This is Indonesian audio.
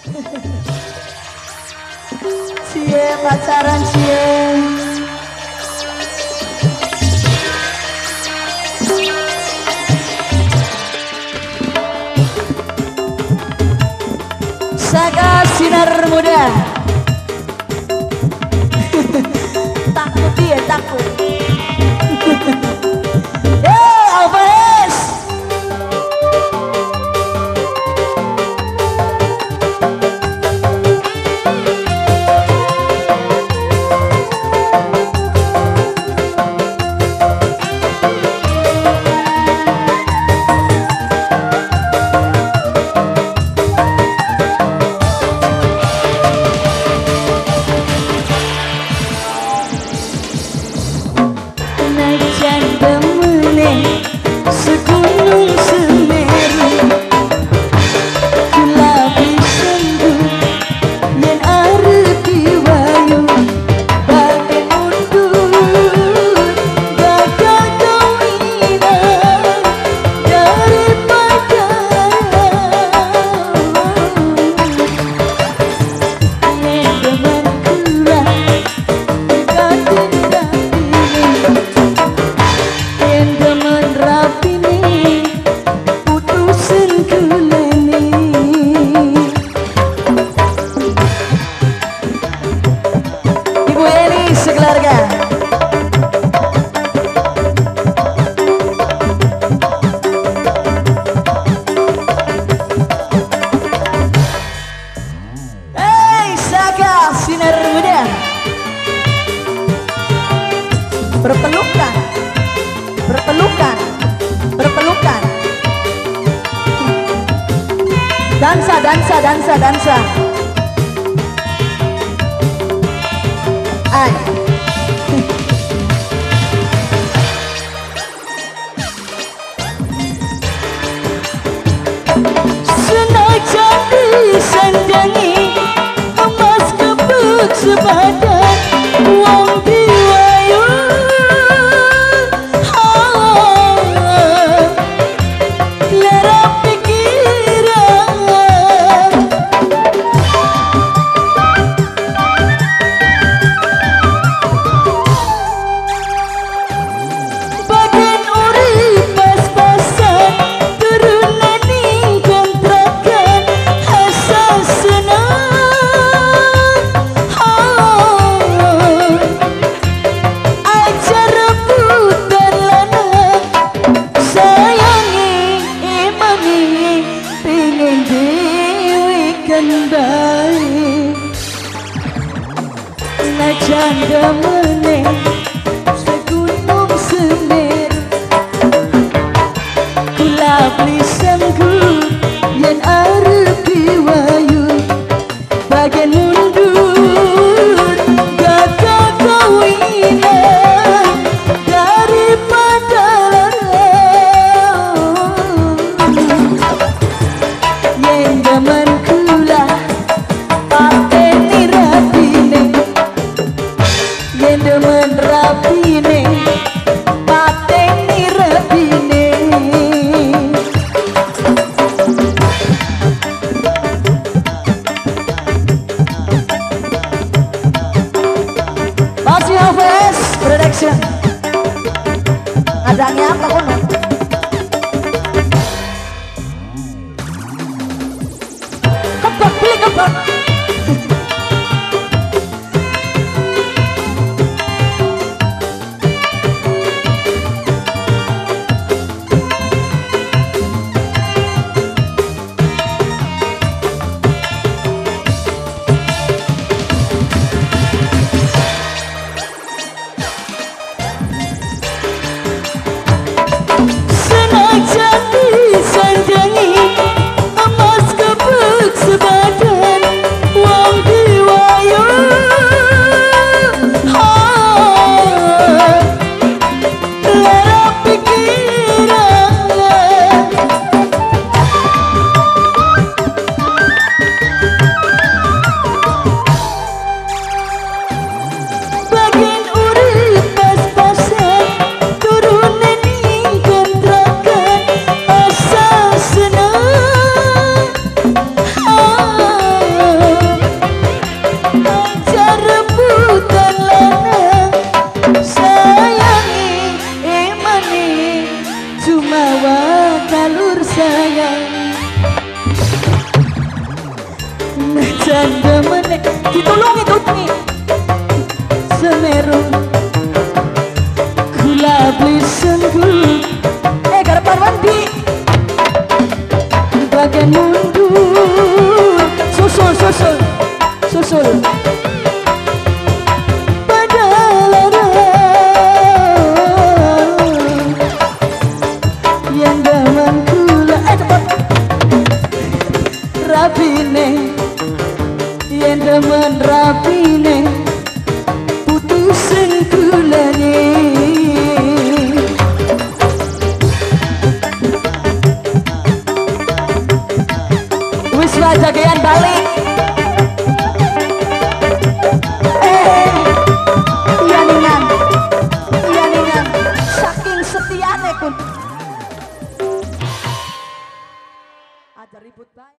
Cie pacaran cie. Saka sinar muda. Takut dia takut. Alvarez. Berpelukan, berpelukan, berpelukan. Dansa, dansa, dansa, dansa. Ay. Senajan disandangi emas kebuk sebadan uang diwayu. Janda meneh segunung Semeru, kula beli sanggu yen arep diwayu bagian mundur gagah kawinan daripada yen zaman kula pateni rapine yen demen rapine pateni rapine. Masih Alvarez Production. Adanya apa kono? Kebak beli kebak. Senajan disandangi emas kebuk sebadan ditulungi Semeru kula beli senggul garap parwanti bagian mundur susul pada larang yang daman kula cepat rapine yang daman rapine putusin kulane wis jagean balik yaningan saking setiane kun aja ribut baik.